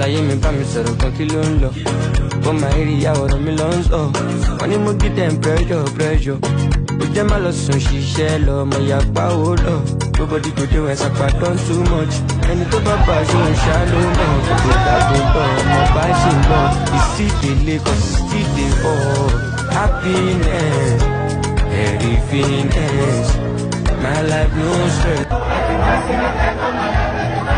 Ṣàlàyé mi bá mi sọ̀rọ̀ kan kí ló ń lọ. For my area ọ̀rọ̀ mi ló ń sọ. Wọ́n ní mo give them pressure. Ó jẹ́ má lọ sùn ṣiṣẹ́ lọ, mo yà pa owó lọ. Nobody go dey when sapa don too much. Ẹni tó bá bá ṣe ń ṣá ló mọ̀. Kò dàgbò bọ̀, ọmọ bá ṣe ń lọ. Ìsídèlé kan ìsídè ọ̀. Happiness, everything else. My life no stress.